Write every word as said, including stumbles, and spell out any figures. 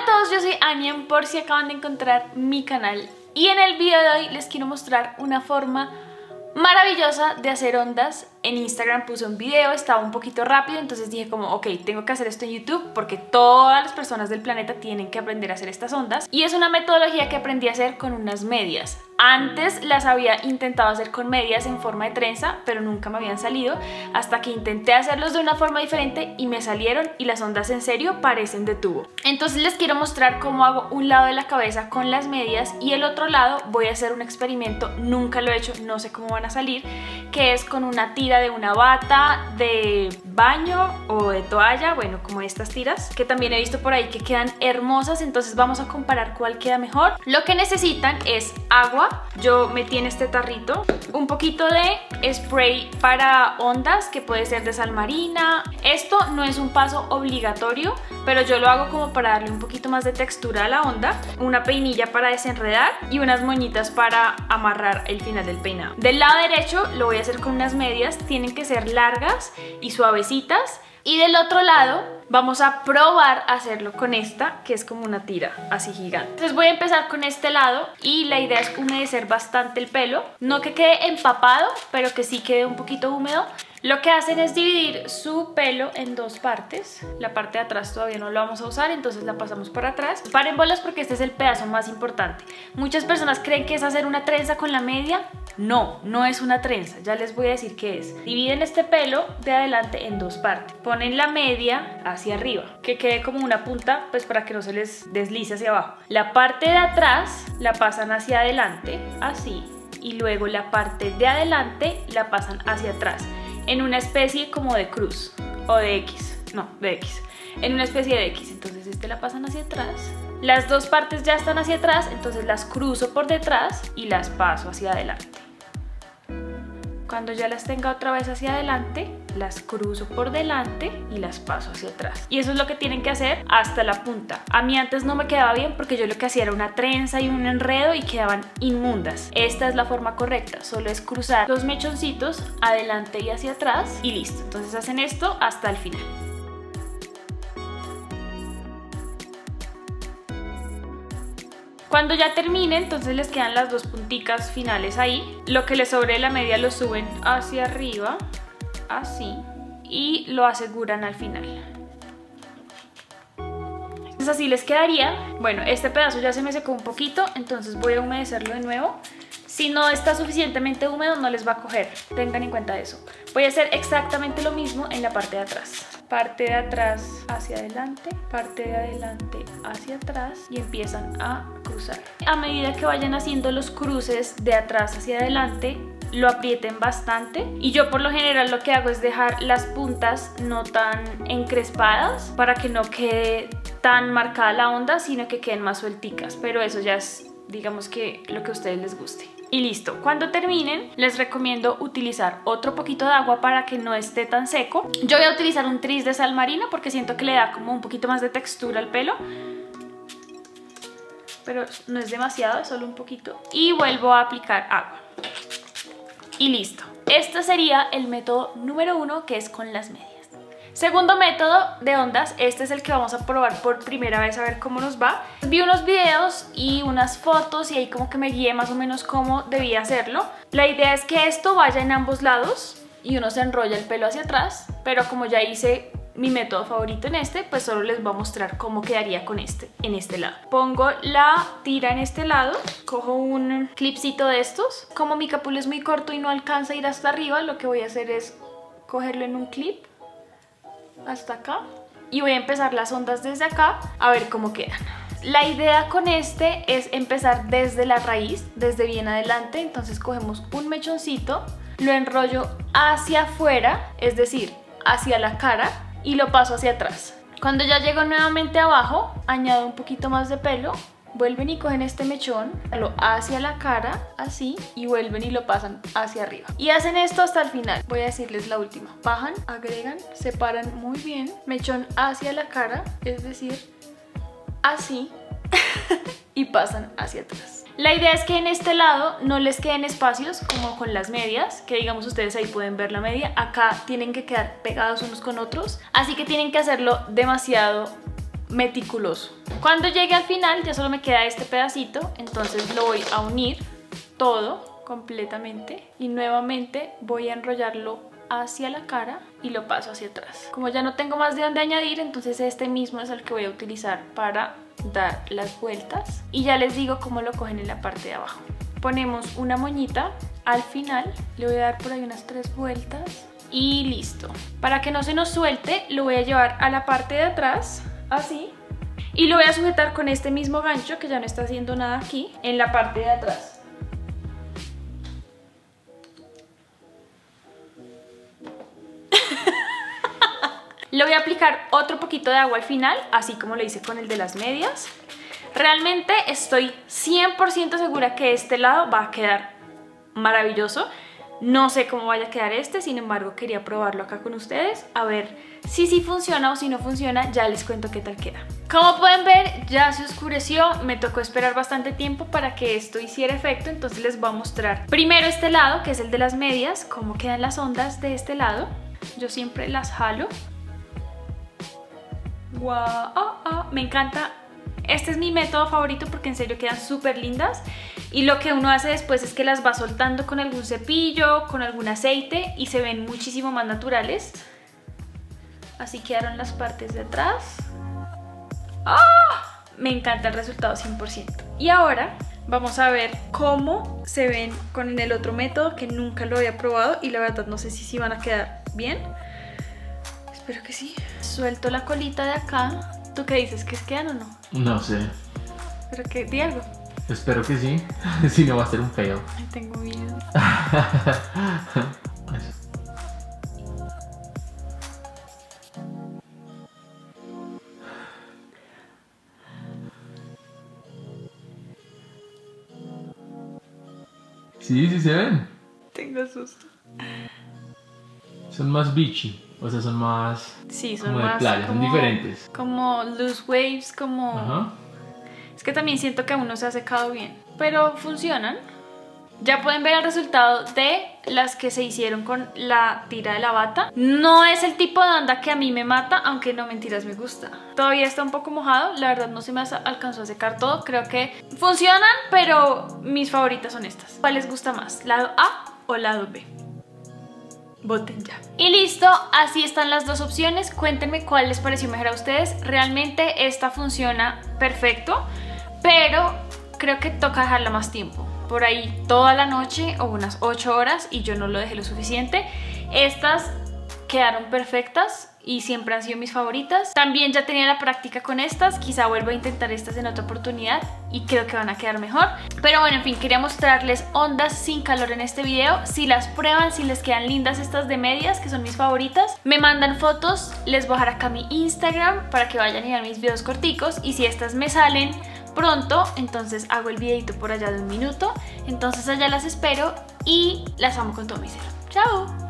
todos, yo soy Anian, por si acaban de encontrar mi canal. Y en el video de hoy les quiero mostrar una forma maravillosa de hacer ondas. En Instagram puse un video, estaba un poquito rápido, entonces dije como, ok, tengo que hacer esto en YouTube porque todas las personas del planeta tienen que aprender a hacer estas ondas. Y es una metodología que aprendí a hacer con unas medias. Antes las había intentado hacer con medias en forma de trenza, pero nunca me habían salido, hasta que intenté hacerlos de una forma diferente y me salieron, y las ondas en serio parecen de tubo. Entonces les quiero mostrar cómo hago un lado de la cabeza con las medias y el otro lado voy a hacer un experimento, nunca lo he hecho, no sé cómo van a salir, que es con una tira de una bata de baño o de toalla, bueno, como estas tiras, que también he visto por ahí que quedan hermosas. Entonces vamos a comparar cuál queda mejor. Lo que necesitan es agua. Yo metí en este tarrito un poquito de spray para ondas, que puede ser de sal marina. Esto no es un paso obligatorio, pero yo lo hago como para darle un poquito más de textura a la onda. Una peinilla para desenredar y unas moñitas para amarrar el final del peinado. Del lado derecho lo voy a hacer con unas medias, tienen que ser largas y suavecitas. Y del otro lado vamos a probar a hacerlo con esta, que es como una tira así gigante. Entonces voy a empezar con este lado y la idea es humedecer bastante el pelo. No que quede empapado, pero que sí quede un poquito húmedo. Lo que hacen es dividir su pelo en dos partes. La parte de atrás todavía no la vamos a usar, entonces la pasamos para atrás. Paren bolas porque este es el pedazo más importante. Muchas personas creen que es hacer una trenza con la media. No, no es una trenza, ya les voy a decir qué es. Dividen este pelo de adelante en dos partes. Ponen la media hacia arriba, que quede como una punta, pues para que no se les deslice hacia abajo. La parte de atrás la pasan hacia adelante, así. Y luego la parte de adelante la pasan hacia atrás, en una especie como de cruz o de X, no, de X, en una especie de X. Entonces este la pasan hacia atrás, las dos partes ya están hacia atrás, entonces las cruzo por detrás y las paso hacia adelante. Cuando ya las tenga otra vez hacia adelante, las cruzo por delante y las paso hacia atrás. Y eso es lo que tienen que hacer hasta la punta. A mí antes no me quedaba bien porque yo lo que hacía era una trenza y un enredo y quedaban inmundas. Esta es la forma correcta, solo es cruzar los mechoncitos adelante y hacia atrás y listo. Entonces hacen esto hasta el final. Cuando ya termine, entonces les quedan las dos punticas finales ahí. Lo que les sobre de la media lo suben hacia arriba, así, y lo aseguran al final. Entonces así les quedaría. Bueno, este pedazo ya se me secó un poquito, entonces voy a humedecerlo de nuevo. Si no está suficientemente húmedo no les va a coger, tengan en cuenta eso. Voy a hacer exactamente lo mismo en la parte de atrás. Parte de atrás hacia adelante, parte de adelante hacia atrás y empiezan a cruzar. A medida que vayan haciendo los cruces de atrás hacia adelante, lo aprieten bastante, y yo por lo general lo que hago es dejar las puntas no tan encrespadas para que no quede tan marcada la onda, sino que queden más suelticas, pero eso ya es, digamos, que lo que a ustedes les guste. Y listo, cuando terminen les recomiendo utilizar otro poquito de agua para que no esté tan seco. Yo voy a utilizar un tris de sal marina porque siento que le da como un poquito más de textura al pelo, pero no es demasiado, es solo un poquito. Y vuelvo a aplicar agua y listo. Este sería el método número uno, que es con las medias. Segundo método de ondas, este es el que vamos a probar por primera vez a ver cómo nos va. Vi unos videos y unas fotos y ahí como que me guié más o menos cómo debía hacerlo. La idea es que esto vaya en ambos lados y uno se enrolla el pelo hacia atrás, pero como ya hice mi método favorito en este, pues solo les voy a mostrar cómo quedaría con este en este lado. Pongo la tira en este lado, cojo un clipcito de estos. Como mi capul es muy corto y no alcanza a ir hasta arriba, lo que voy a hacer es cogerlo en un clip hasta acá y voy a empezar las ondas desde acá a ver cómo quedan. La idea con este es empezar desde la raíz, desde bien adelante. Entonces cogemos un mechoncito, lo enrollo hacia afuera, es decir, hacia la cara, y lo paso hacia atrás. Cuando ya llego nuevamente abajo, añado un poquito más de pelo, vuelven y cogen este mechón, lo hacia la cara, así, y vuelven y lo pasan hacia arriba. Y hacen esto hasta el final. Voy a decirles la última. Bajan, agregan, separan muy bien, mechón hacia la cara, es decir, así, y pasan hacia atrás. La idea es que en este lado no les queden espacios como con las medias, que digamos ustedes ahí pueden ver la media, acá tienen que quedar pegados unos con otros, así que tienen que hacerlo demasiado meticuloso. Cuando llegue al final ya solo me queda este pedacito, entonces lo voy a unir todo completamente y nuevamente voy a enrollarlo hacia la cara y lo paso hacia atrás. Como ya no tengo más de dónde añadir, entonces este mismo es el que voy a utilizar para dar las vueltas y ya les digo cómo lo cogen en la parte de abajo. Ponemos una moñita al final, le voy a dar por ahí unas tres vueltas y listo. Para que no se nos suelte lo voy a llevar a la parte de atrás, así, y lo voy a sujetar con este mismo gancho que ya no está haciendo nada aquí, en la parte de atrás. Le voy a aplicar otro poquito de agua al final, así como lo hice con el de las medias. Realmente estoy cien por ciento segura que este lado va a quedar maravilloso. No sé cómo vaya a quedar este, sin embargo quería probarlo acá con ustedes, a ver si sí funciona o si no funciona, ya les cuento qué tal queda. Como pueden ver, ya se oscureció, me tocó esperar bastante tiempo para que esto hiciera efecto, entonces les voy a mostrar primero este lado, que es el de las medias, cómo quedan las ondas de este lado. Yo siempre las jalo. Wow, oh, oh, me encanta. Este es mi método favorito porque en serio quedan súper lindas y lo que uno hace después es que las va soltando con algún cepillo, con algún aceite y se ven muchísimo más naturales. Así quedaron las partes de atrás. ¡Oh! Me encanta el resultado cien por ciento. Y ahora vamos a ver cómo se ven con el otro método que nunca lo había probado y la verdad no sé si sí van a quedar bien. Espero que sí. Suelto la colita de acá. ¿Tú qué dices? ¿Que quedan o no? No sé. ¿Pero qué? Di algo. Espero que sí. Si no va a ser un fail. Ay, tengo miedo. Sí, sí se ven. Tengo susto. Son más beachy. O sea, son más... Sí, son como más de playa, como, son diferentes. Como loose waves, como... Ajá. Es que también siento que aún no se ha secado bien. Pero funcionan. Ya pueden ver el resultado de las que se hicieron con la tira de la bata. No es el tipo de onda que a mí me mata, aunque no, mentiras, me gusta. Todavía está un poco mojado, la verdad no se me alcanzó a secar todo. Creo que funcionan, pero mis favoritas son estas. ¿Cuál les gusta más? ¿Lado A o lado B? Voten ya. Y listo, así están las dos opciones. Cuéntenme cuál les pareció mejor a ustedes. Realmente esta funciona perfecto, pero creo que toca dejarla más tiempo. Por ahí toda la noche o unas ocho horas y yo no lo dejé lo suficiente. Estas quedaron perfectas y siempre han sido mis favoritas. También ya tenía la práctica con estas, quizá vuelva a intentar estas en otra oportunidad y creo que van a quedar mejor. Pero bueno, en fin, quería mostrarles ondas sin calor en este video. Si las prueban, si les quedan lindas estas de medias, que son mis favoritas, me mandan fotos, les voy a dejar acá mi Instagram para que vayan y vean mis videos corticos. Y si estas me salen pronto, entonces hago el videito por allá de un minuto. Entonces allá las espero y las amo con todo mi ser. ¡Chao!